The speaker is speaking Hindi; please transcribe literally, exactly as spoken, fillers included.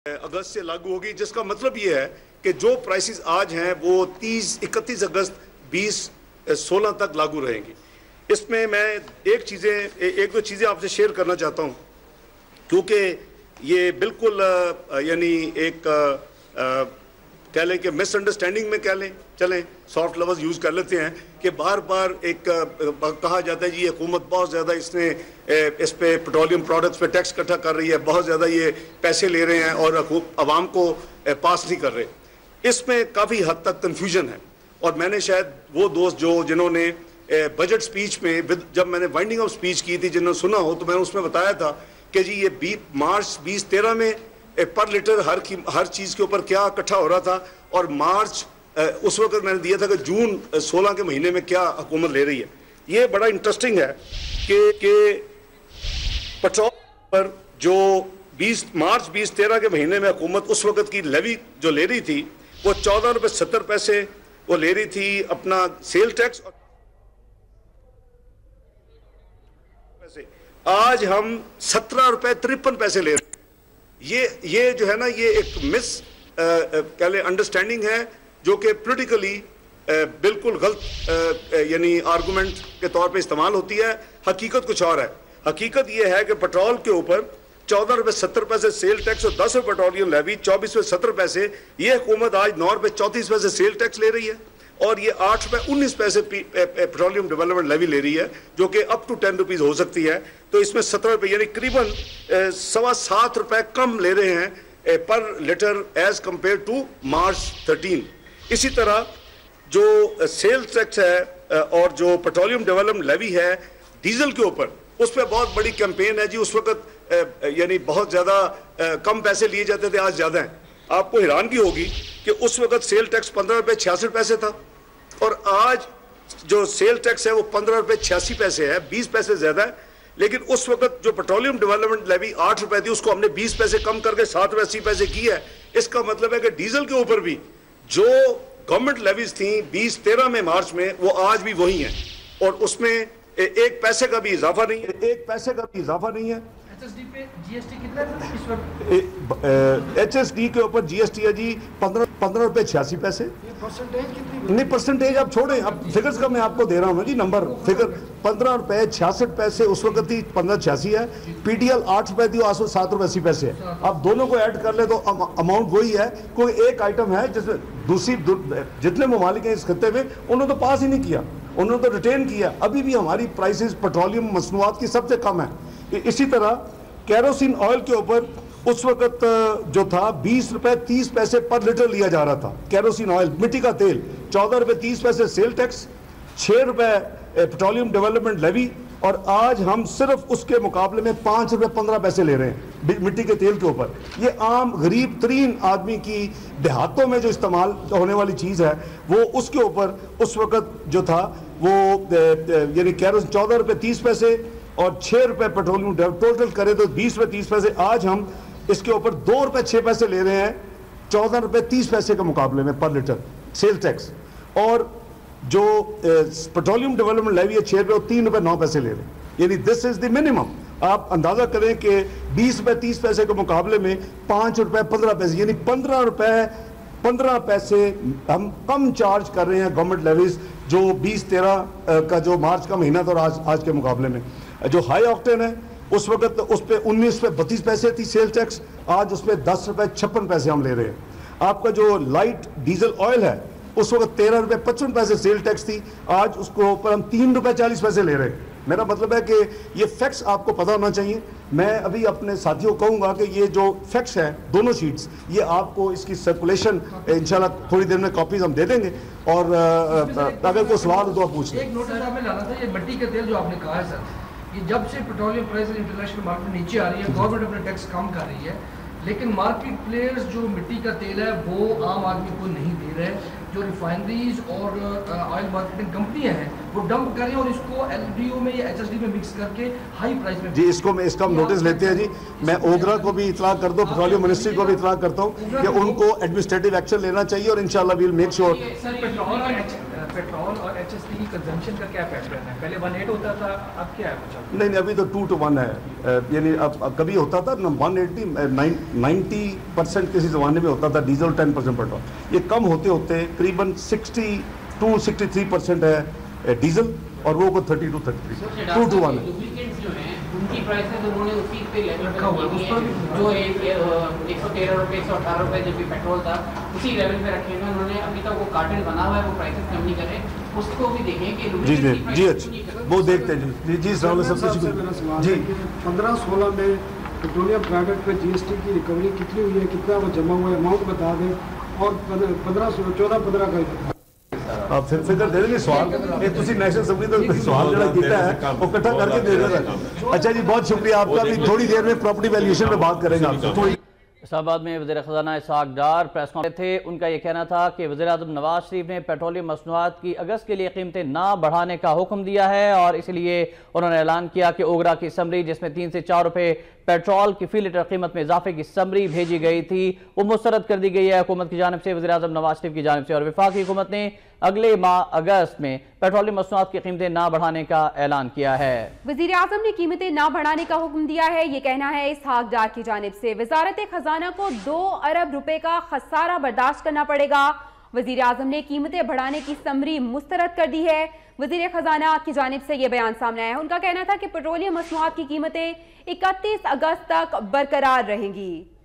अगस्त से लागू होगी, जिसका मतलब ये है कि जो प्राइसेस आज हैं वो तीस इकतीस अगस्त बीस सोलह तक लागू रहेंगी। इसमें मैं एक चीज़ें एक दो चीज़ें आपसे शेयर करना चाहता हूँ, क्योंकि ये बिल्कुल यानी एक कह लें कि मिसअंडरस्टैंडिंग में कह लें चलें सॉफ्ट लफ्ज़ यूज़ कर लेते हैं कि बार बार एक कहा जाता है जी ये हुकूमत बहुत ज़्यादा इसने इस पे पेट्रोलियम प्रोडक्ट्स पे टैक्स इकट्ठा कर रही है, बहुत ज़्यादा ये पैसे ले रहे हैं और आवाम को पास नहीं कर रहे। इसमें काफ़ी हद तक कन्फ्यूजन है। और मैंने शायद वो दोस्त जो जिन्होंने बजट स्पीच में जब मैंने वाइंडिंग ऑफ स्पीच की थी जिन्होंने सुना हो, तो मैंने उसमें बताया था कि जी ये बी मार्च बीस तेरह में पर लीटर हर की हर चीज़ के ऊपर क्या इकट्ठा हो रहा था, और मार्च उस वक्त मैंने दिया था कि जून सोलह के महीने में क्या हुकूमत ले रही है। ये बड़ा इंटरेस्टिंग है कि कि पेट्रोल पर जो बीस मार्च बीस तेरह के महीने में हुकूमत उस वक्त की लेवी जो ले रही थी वो चौदह रुपये सत्तर पैसे वो ले रही थी अपना सेल टैक्स, और पैसे आज हम सत्रह रुपये तिरपन पैसे ले रहे हैं। ये ये जो है ना ये एक मिस कह लें अंडरस्टैंडिंग है जो कि पॉलिटिकली बिल्कुल गलत यानी आर्गूमेंट के तौर पे इस्तेमाल होती है। हकीकत कुछ और है। हकीकत ये है कि पेट्रोल के ऊपर चौदह रुपये सत्तर पैसे सेल टैक्स और दस रुपये पेट्रोलियम लेवी चौबीस रुपये सत्तर पैसे, ये हुकूमत आज नौ रुपये चौंतीस पैसे सेल टैक्स ले रही है और ये आठ रुपये उन्नीस पैसे पेट्रोलियम डेवलपमेंट लेवी ले रही है, जो कि अप टू टेन रुपीज़ हो सकती है। तो इसमें सत्रह रुपये यानी करीबन सवा सात रुपये कम ले रहे हैं पर litre as compare to March thirteen. इसी तरह जो सेल टैक्स है और जो पेट्रोलियम डेवलपमेंट लेवी है डीजल के ऊपर, उस पर बहुत बड़ी कैंपेन है जी। उस वक्त यानी बहुत ज़्यादा कम पैसे लिए जाते थे, आज ज़्यादा हैं। आपको हैरानगी होगी कि उस वक्त सेल टैक्स पंद्रह रुपये छियासठ पैसे था और आज जो सेल टैक्स है वो पंद्रह रुपये छियासी पैसे है, बीस पैसे ज़्यादा है। लेकिन उस वक्त जो पेट्रोलियम डेवलपमेंट लेवी आठ रुपये थी उसको हमने बीस पैसे कम करके सात रुपये अस्सी पैसे की है। इसका मतलब है कि डीजल के ऊपर भी जो गवर्नमेंट लेवीज थी बीस तेरह में मार्च में वो आज भी वही हैं और उसमें एक पैसे का भी इजाफा नहीं है, एक पैसे का भी इजाफा नहीं है। एचएसडी पे जीएसटी कितना है इस वक्त? एचएसडी के ऊपर जीएसटी है जी पंद्रह पंद्रह रुपये छियासी पैसे। परसेंटेज कितनी? नहीं परसेंटेज आप छोड़ें, अब फिगर्स का मैं आपको दे रहा हूँ जी नंबर फिगर पंद्रह रुपये छियासठ पैसे उस वक्त थी, पंद्रह छियासी है। पीडीएल आठ रुपये थी, आज सात रुपये अस्सी पैसे है। अब दोनों को ऐड कर ले तो अमाउंट वही है। कोई एक आइटम है जिसमें दूसरी जितने ममालिक हैं इस खत्ते में उन्होंने तो पास ही नहीं किया, उन्होंने तो रिटेन किया। अभी भी हमारी प्राइसेस पेट्रोलियम मसनूआत की सबसे कम है। इसी तरह केरोसिन ऑयल के ऊपर उस वक्त जो था बीस रुपए तीस पैसे पर लीटर लिया जा रहा था। केरोसिन ऑयल मिट्टी का तेल चौदह रुपए तीस पैसे सेल टैक्स, छः रुपए पेट्रोलियम डेवलपमेंट लेवी, और आज हम सिर्फ उसके मुकाबले में पाँच रुपये पंद्रह पैसे ले रहे हैं मिट्टी के तेल के ऊपर। ये आम गरीब तरीन आदमी की देहातों में जो इस्तेमाल होने वाली चीज़ है वो उसके ऊपर उस वक्त जो था वो यानी केरोसिन चौदह रुपये तीस पैसे और छः रुपये पेट्रोलियम टोटल करें तो बीस रुपये तीस पैसे। आज हम इसके ऊपर दो रुपये छः पैसे ले रहे हैं चौदह रुपये तीस पैसे के मुकाबले में पर लीटर सेल टैक्स, और जो पेट्रोलियम डेवलपमेंट लेवी है छः रुपये और तीन रुपये नौ पैसे ले रहे हैं। यानी दिस इज द मिनिमम। आप अंदाज़ा करें कि बीस रुपये तीस पैसे के मुकाबले में पाँच रुपये पंद्रह पैसे यानी पंद्रह रुपये पंद्रह पैसे हम कम चार्ज कर रहे हैं गवर्नमेंट लेवीज जो बीस तेरह का जो मार्च का महीना था और आज आज के मुकाबले में। जो हाई ऑक्टेन है उस वक्त उस पर उन्नीस पे बत्तीस पैसे थी सेल टैक्स, आज उस पर दस रुपये छप्पन पैसे हम ले रहे हैं। आपका जो लाइट डीजल ऑयल है उस वक्त तेरह रुपये पचपन पैसे सेल टैक्स थी, आज उसको ऊपर हम तीन रुपये चालीस पैसे ले रहे हैं। मेरा मतलब है कि ये फैक्ट्स आपको पता होना चाहिए। मैं अभी अपने साथियों को कहूँगा कि ये जो फैक्ट्स हैं दोनों शीट्स ये आपको इसकी सर्कुलेशन इंशाल्लाह थोड़ी देर में कॉपीज हम दे देंगे, और अगर कोई सवाल हो तो आप पूछ लें। एक नोटिस आपने लाना था, ये मिट्टी का तेल जो आपने कहा है सर, ये जब से पेट्रोलियम प्राइस इंटरनेशनल मार्केट नीचे आ रही है गवर्नमेंट अपने टैक्स कम कर रही है, लेकिन मार्केट प्लेयर्स जो मिट्टी का तेल है वो आम आदमी को नहीं दे रहे। जो रिफाइनरीज और ऑयल मार्केटिंग कंपनियां हैं वो डंप कर रही हैं और इसको एलडीओ में या एचएसडी में मिक्स करके हाई प्राइस में जी इसको मैं इसका नोटिस लेते हैं जी। मैं ओगरा को भी इतला कर दूं, पेट्रोलियम मिनिस्ट्री को भी इतला करता हूं कि उनको एडमिनिस्ट्रेटिव एक्शन लेना चाहिए और इंशाल्लाह we will make sure. Petrol और एचएसपी की कंजम्पशन का क्या पैटर्न है? पहले वन एट होता था, अब क्या है कुछ? नहीं नहीं, अभी तो टू टू वन है, यानी अब, अब कभी होता था ना वन एट्टी नाइन्टी परसेंट किसी ज़माने में होता था डीजल, टेन परसेंट पेट्रोल। ये कम होते होते करीबन sixty two sixty three percent है डीजल और वो को thirty two thirty three two two one है। उनकी प्राइसेस उन्होंने उसी पे लेवल पे रखी है जो एक एक सौ तेरह रुपये एक सौ अठारह रुपये जब भी पेट्रोल था उसी लेवल पे रखे हुए उन्होंने। अभी तक वो कार्टेल बना हुआ है, वो प्राइसेस कम नहीं करे, उसको भी देखें कि जी जी जी अच्छा वो देखते हैं जी जी सर सबसे जी पंद्रह सोलह में पेट्रोलियम प्रोडक्ट पे जीएसटी की रिकवरी कितनी हुई है, कितना वो जमा हुआ है, अमाउंट बता दें, और पंद्रह चौदह पंद्रह का आप फिर फिक्र दे देंगे सवाल ये तुसी नेशनल असेंबली तो सवाल जरा किया है वो इकट्ठा करके दे देगा। अच्छा जी बहुत शुक्रिया आपका, भी थोड़ी देर में प्रॉपर्टी वैल्यूएशन पे बात करेंगे आपसे। इस्लामाबाद में वज़ीर ख़ज़ाना इसहाक़ डार प्रेस कॉन्फ्रेंस थे। उनका यह कहना था कि वज़ीर-ए-आज़म नवाज शरीफ ने पेट्रोलियम मसनूआत की अगस्त के लिए कीमतें ना बढ़ाने का हुक्म दिया है और इसलिए उन्होंने ऐलान किया कि ओगरा की समरी जिसमें तीन से चार रुपये पेट्रोल की फी लीटर कीमत में इजाफे की समरी भेजी गई थी वो मुस्तरद कर दी गई है हुकूमत की जानिब से, वज़ीर-ए-आज़म नवाज शरीफ की जानिब से। और वफाकी हुकूमत ने अगले माह अगस्त में पेट्रोलियम मसनूआत की कीमतें ना बढ़ाने का ऐलान किया है। वज़ीर आज़म ने कीमतें ना बढ़ाने का हुक्म दिया है, ये कहना है इसहाक़ डार की जानिब से। वज़ारत खजाना को दो अरब रुपए का खसारा बर्दाश्त करना पड़ेगा। वज़ीर आज़म ने कीमतें बढ़ाने की समरी मुस्तरद कर दी है। वज़ीर खजाना की जानिब से यह बयान सामने आया है। उनका कहना था कि पेट्रोलियम मसनूआत की कीमतें इकतीस अगस्त तक बरकरार रहेंगी।